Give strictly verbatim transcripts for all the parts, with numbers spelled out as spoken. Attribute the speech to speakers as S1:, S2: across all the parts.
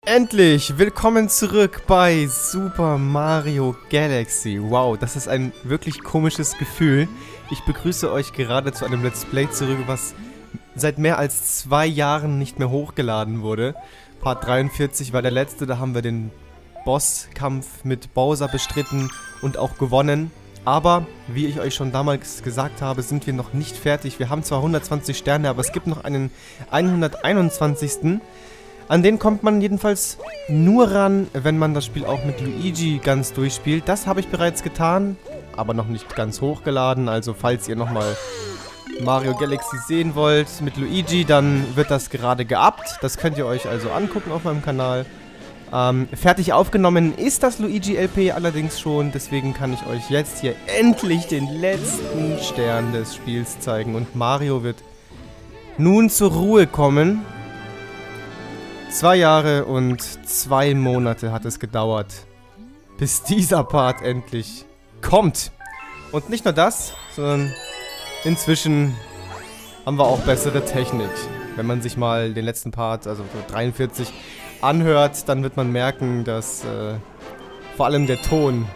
S1: Endlich! Willkommen zurück bei Super Mario Galaxy. Wow, das ist ein wirklich komisches Gefühl. Ich begrüße euch gerade zu einem Let's Play zurück, was seit mehr als zwei Jahren nicht mehr hochgeladen wurde. Part dreiundvierzig war der letzte, da haben wir den Bosskampf mit Bowser bestritten und auch gewonnen. Aber, wie ich euch schon damals gesagt habe, sind wir noch nicht fertig. Wir haben zwar hundertzwanzig Sterne, aber es gibt noch einen hunderteinundzwanzigsten An den kommt man jedenfalls nur ran, wenn man das Spiel auch mit Luigi ganz durchspielt. Das habe ich bereits getan, aber noch nicht ganz hochgeladen. Also falls ihr nochmal Mario Galaxy sehen wollt mit Luigi, dann wird das gerade geuppt. Das könnt ihr euch also angucken auf meinem Kanal. Ähm, fertig aufgenommen ist das Luigi L P allerdings schon, deswegen kann ich euch jetzt hier endlich den letzten Stern des Spiels zeigen. Und Mario wird nun zur Ruhe kommen. Zwei Jahre und zwei Monate hat es gedauert, bis dieser Part endlich kommt. Und nicht nur das, sondern inzwischen haben wir auch bessere Technik. Wenn man sich mal den letzten Part, also dreiundvierzig, anhört, dann wird man merken, dass äh, vor allem der Ton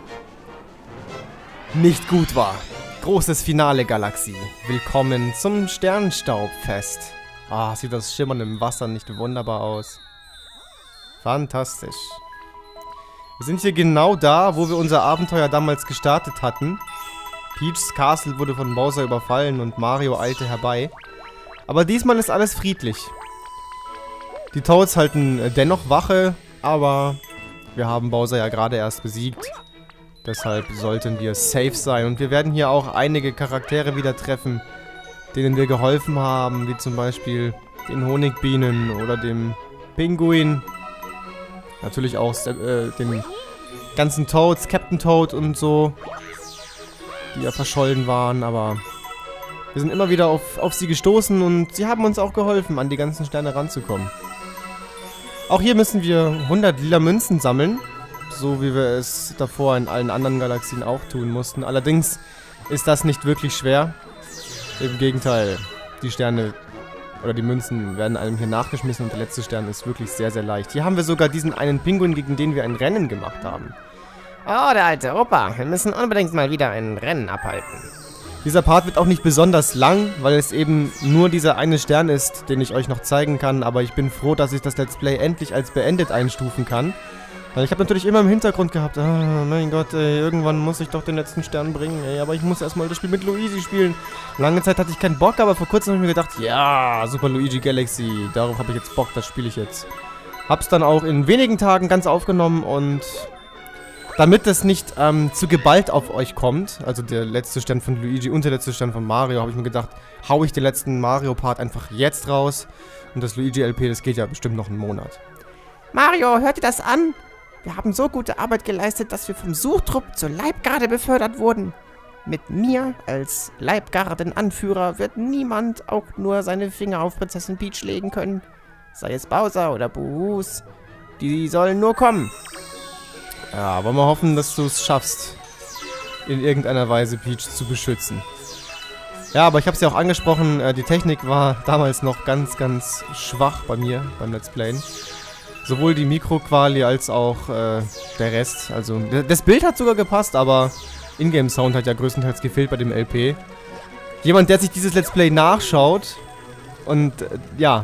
S1: nicht gut war. Großes Finale, Galaxie. Willkommen zum Sternstaubfest. Ah, sieht das Schimmern im Wasser nicht wunderbar aus. Fantastisch. Wir sind hier genau da, wo wir unser Abenteuer damals gestartet hatten. Peach's Castle wurde von Bowser überfallen und Mario eilte herbei. Aber diesmal ist alles friedlich. Die Toads halten dennoch Wache, aber wir haben Bowser ja gerade erst besiegt. Deshalb sollten wir safe sein. Und wir werden hier auch einige Charaktere wieder treffen, denen wir geholfen haben, wie zum Beispiel den Honigbienen oder dem Pinguin. Natürlich auch äh, den ganzen Toads, Captain Toad und so, die ja verschollen waren, aber wir sind immer wieder auf, auf sie gestoßen und sie haben uns auch geholfen, an die ganzen Sterne ranzukommen. Auch hier müssen wir hundert lila Münzen sammeln, so wie wir es davor in allen anderen Galaxien auch tun mussten. Allerdings ist das nicht wirklich schwer. Im Gegenteil, die Sterne oder die Münzen werden einem hier nachgeschmissen und der letzte Stern ist wirklich sehr, sehr leicht. Hier haben wir sogar diesen einen Pinguin, gegen den wir ein Rennen gemacht haben.
S2: Oh, der alte Opa. Wir müssen unbedingt mal wieder ein Rennen abhalten.
S1: Dieser Part wird auch nicht besonders lang, weil es eben nur dieser eine Stern ist, den ich euch noch zeigen kann. Aber ich bin froh, dass ich das Let's Play endlich als beendet einstufen kann. Weil ich habe natürlich immer im Hintergrund gehabt, oh mein Gott, ey, irgendwann muss ich doch den letzten Stern bringen, ey, aber ich muss erstmal das Spiel mit Luigi spielen. Lange Zeit hatte ich keinen Bock, aber vor kurzem habe ich mir gedacht, ja, Super Luigi Galaxy, darauf habe ich jetzt Bock, das spiele ich jetzt. Hab's dann auch in wenigen Tagen ganz aufgenommen und damit das nicht ähm, zu geballt auf euch kommt, also der letzte Stern von Luigi und der letzte Stern von Mario, habe ich mir gedacht, hau ich den letzten Mario-Part einfach jetzt raus und das Luigi L P, das geht ja bestimmt noch einen Monat.
S2: Mario, hört ihr das an? Wir haben so gute Arbeit geleistet, dass wir vom Suchtrupp zur Leibgarde befördert wurden. Mit mir als Leibgarden-Anführer wird niemand auch nur seine Finger auf Prinzessin Peach legen können. Sei es Bowser oder Boos. Die sollen nur kommen.
S1: Ja, wollen wir hoffen, dass du es schaffst, in irgendeiner Weise Peach zu beschützen. Ja, aber ich habe es ja auch angesprochen, äh, die Technik war damals noch ganz, ganz schwach bei mir beim Let's Playen. Sowohl die Mikroquali als auch äh, der Rest. Also, das Bild hat sogar gepasst, aber Ingame-Sound hat ja größtenteils gefehlt bei dem L P. Jemand, der sich dieses Let's Play nachschaut und, äh, ja,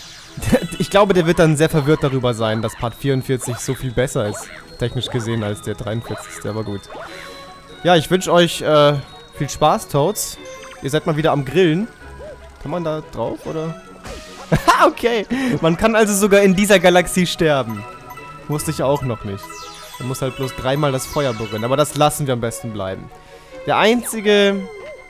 S1: ich glaube, der wird dann sehr verwirrt darüber sein, dass Part vierundvierzig so viel besser ist, technisch gesehen, als der dreiundvierzigste, aber gut. Ja, ich wünsche euch äh, viel Spaß, Toads. Ihr seid mal wieder am Grillen. Kann man da drauf, oder? Okay, man kann also sogar in dieser Galaxie sterben. Wusste ich auch noch nicht. Man muss halt bloß dreimal das Feuer berühren, aber das lassen wir am besten bleiben. Der einzige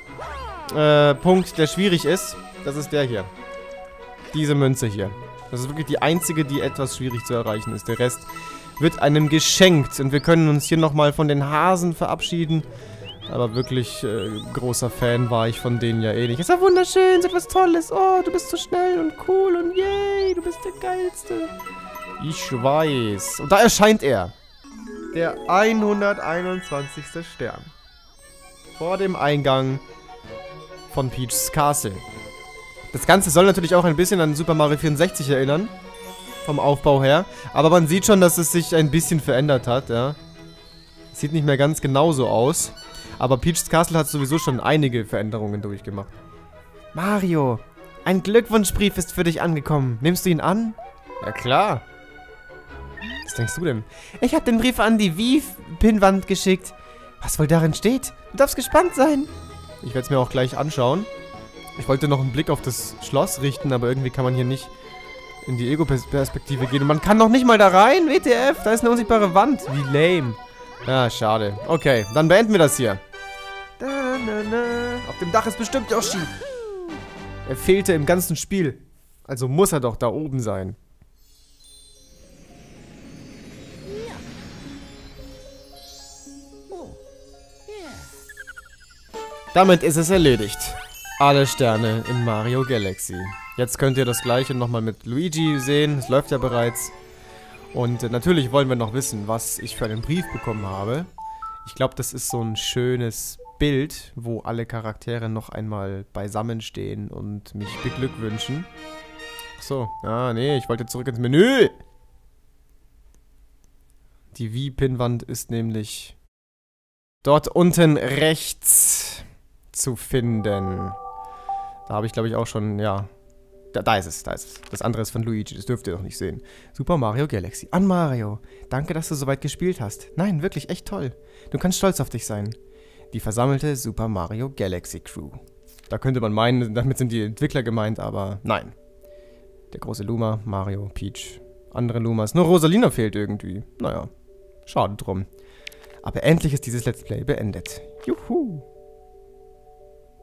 S1: äh, Punkt, der schwierig ist, das ist der hier. Diese Münze hier. Das ist wirklich die einzige, die etwas schwierig zu erreichen ist. Der Rest wird einem geschenkt und wir können uns hier nochmal von den Hasen verabschieden. Aber wirklich äh, großer Fan war ich von denen ja eh nicht. Ist ja wunderschön, so etwas Tolles. Oh, du bist so schnell und cool und yay, du bist der Geilste. Ich weiß. Und da erscheint er. Der hunderteinundzwanzigste Stern. Vor dem Eingang von Peach's Castle. Das Ganze soll natürlich auch ein bisschen an Super Mario vierundsechzig erinnern. vom Aufbau her. Aber man sieht schon, dass es sich ein bisschen verändert hat, ja. Sieht nicht mehr ganz genauso aus. Aber Peach's Castle hat sowieso schon einige Veränderungen durchgemacht. Mario, ein Glückwunschbrief ist für dich angekommen. Nimmst du ihn an? Ja klar. Was denkst du denn? Ich habe den Brief an die Wii-Pinnwand geschickt. Was wohl darin steht? Du darfst gespannt sein. Ich werde es mir auch gleich anschauen. Ich wollte noch einen Blick auf das Schloss richten, aber irgendwie kann man hier nicht in die Ego-Perspektive gehen. Und man kann noch nicht mal da rein, W T F. Da ist eine unsichtbare Wand. Wie lame. Ja, schade. Okay, dann beenden wir das hier. Da, na, na. Auf dem Dach ist bestimmt Yoshi. Er fehlte im ganzen Spiel. Also muss er doch da oben sein. Damit ist es erledigt. Alle Sterne in Mario Galaxy. Jetzt könnt ihr das gleiche nochmal mit Luigi sehen. Es läuft ja bereits. Und äh, natürlich wollen wir noch wissen, was ich für einen Brief bekommen habe. Ich glaube, das ist so ein schönes Bild, wo alle Charaktere noch einmal beisammen stehen und mich beglückwünschen. Achso, ah nee, ich wollte zurück ins Menü. Die Wii-Pinnwand ist nämlich dort unten rechts zu finden. Da habe ich, glaube ich, auch schon, ja... Da, da ist es, da ist es. Das andere ist von Luigi, das dürft ihr doch nicht sehen. Super Mario Galaxy. An Mario. Danke, dass du so weit gespielt hast. Nein, wirklich, echt toll. Du kannst stolz auf dich sein. Die versammelte Super Mario Galaxy Crew. Da könnte man meinen, damit sind die Entwickler gemeint, aber nein. Der große Luma, Mario, Peach, andere Lumas. Nur Rosalina fehlt irgendwie. Naja, schade drum. Aber endlich ist dieses Let's Play beendet. Juhu.